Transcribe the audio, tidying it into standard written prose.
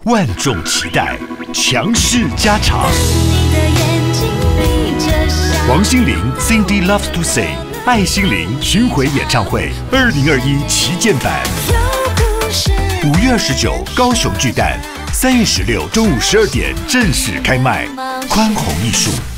万众期待，强势加场。王心凌 Cindy Loves to Say 爱心凌巡回演唱会2021旗舰版，5月29高雄巨蛋，3月16中午12点正式开卖，宽宏艺术。